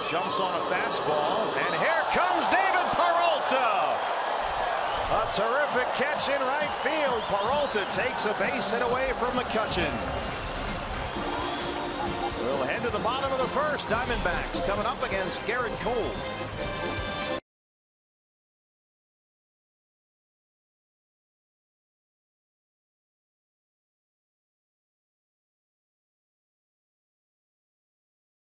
Jumps on a fastball, and here comes David Peralta. A terrific catch in right field. Peralta takes a base hit away from McCutchen. We'll head to the bottom of the first. Diamondbacks coming up against Garrett Cole.